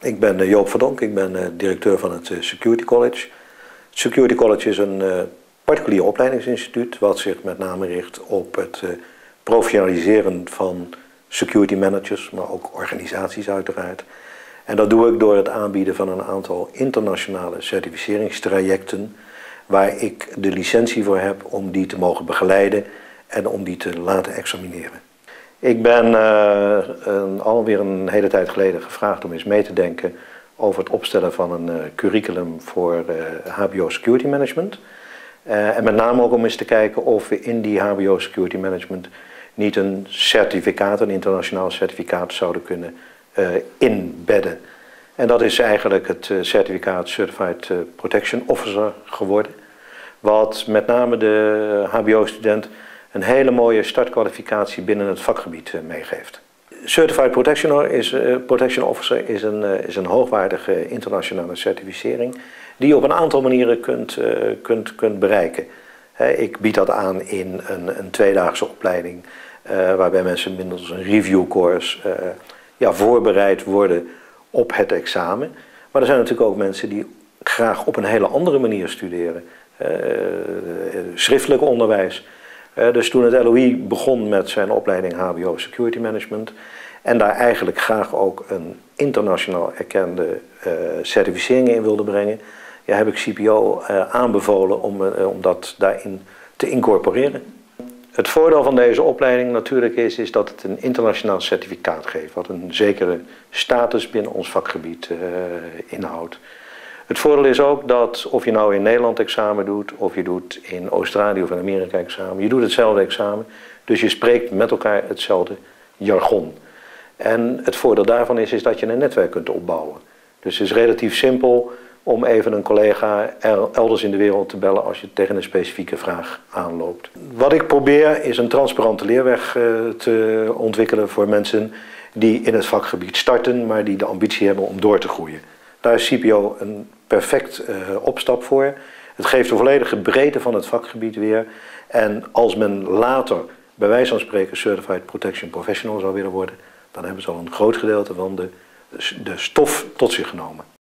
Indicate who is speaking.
Speaker 1: Ik ben Joop Verdonk, ik ben directeur van het Security College. Het Security College is een particulier opleidingsinstituut wat zich met name richt op het professionaliseren van security managers, maar ook organisaties uiteraard. En dat doe ik door het aanbieden van een aantal internationale certificeringstrajecten waar ik de licentie voor heb om die te mogen begeleiden en om die te laten examineren. Ik ben alweer een hele tijd geleden gevraagd om eens mee te denken over het opstellen van een curriculum voor HBO Security Management. En met name ook om eens te kijken of we in die HBO Security Management niet een certificaat, een internationaal certificaat zouden kunnen inbedden. En dat is eigenlijk het certificaat Certified Protection Officer geworden. Wat met name de HBO-student een hele mooie startkwalificatie binnen het vakgebied meegeeft. Certified Protection Officer is een hoogwaardige internationale certificering die je op een aantal manieren kunt bereiken. Ik bied dat aan in een tweedaagse opleiding waarbij mensen middels een reviewcourse voorbereid worden op het examen. Maar er zijn natuurlijk ook mensen die graag op een hele andere manier studeren. Schriftelijk onderwijs. Dus toen het LOI begon met zijn opleiding HBO Security Management en daar eigenlijk graag ook een internationaal erkende certificering in wilde brengen, heb ik CPO aanbevolen om dat daarin te incorporeren. Het voordeel van deze opleiding natuurlijk is dat het een internationaal certificaat geeft, wat een zekere status binnen ons vakgebied inhoudt. Het voordeel is ook dat of je nou in Nederland examen doet, of je doet in Australië of in Amerika examen, je doet hetzelfde examen, dus je spreekt met elkaar hetzelfde jargon. En het voordeel daarvan is dat je een netwerk kunt opbouwen. Dus het is relatief simpel om even een collega elders in de wereld te bellen als je tegen een specifieke vraag aanloopt. Wat ik probeer is een transparante leerweg te ontwikkelen voor mensen die in het vakgebied starten, maar die de ambitie hebben om door te groeien. Daar is CPO een perfect opstap voor. Het geeft de volledige breedte van het vakgebied weer. En als men later, bij wijze van spreken, Certified Protection Professional zou willen worden, dan hebben ze al een groot gedeelte van de stof tot zich genomen.